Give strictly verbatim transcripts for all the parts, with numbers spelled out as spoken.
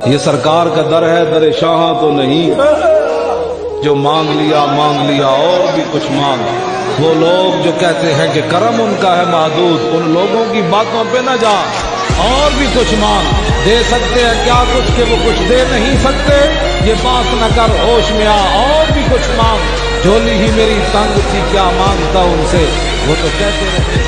ये सरकार का दर है, दर शाह तो नहीं। जो मांग लिया मांग लिया और भी कुछ मांग। वो लोग जो कहते हैं कि करम उनका है महदूद, उन लोगों की बातों पे न जा, और भी कुछ मांग। दे सकते हैं क्या कुछ के वो कुछ दे नहीं सकते, ये बात न कर, होश में आ, और भी कुछ मांग। झोली ही मेरी तंग थी, क्या मांगता उनसे, वो तो कहते रहे।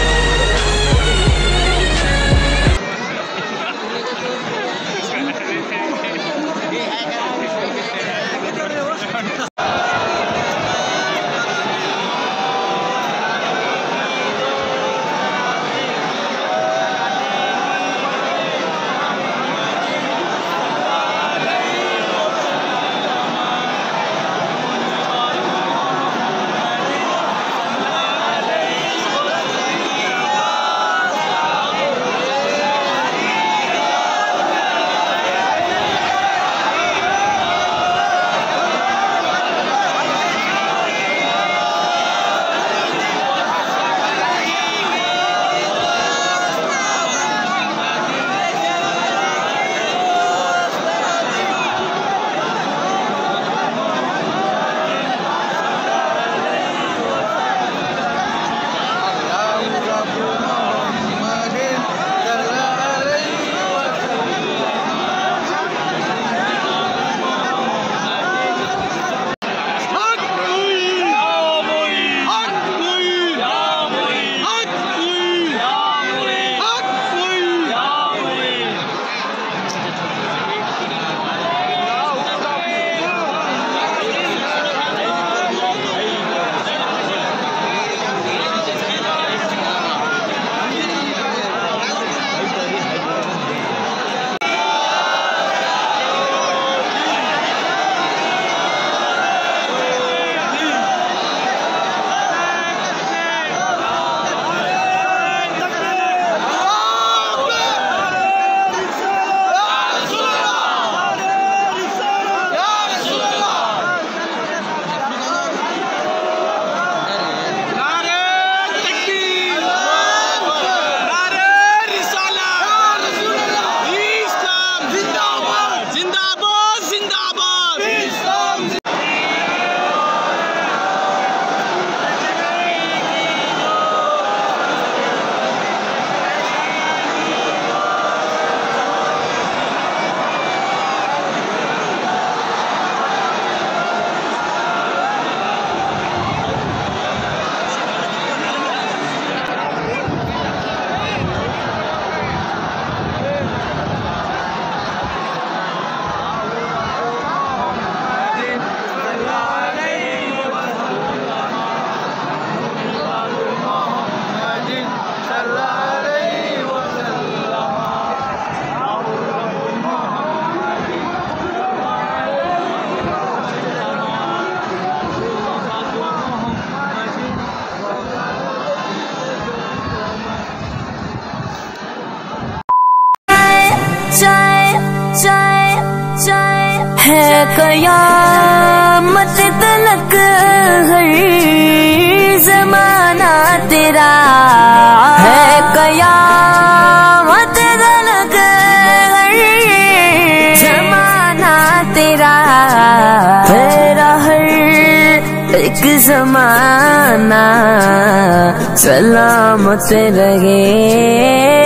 है कयामत तलक हर ज़माना तेरा, है कयामत तलक हर ज़माना तेरा, तेरा हर एक ज़माना सलामत रहे।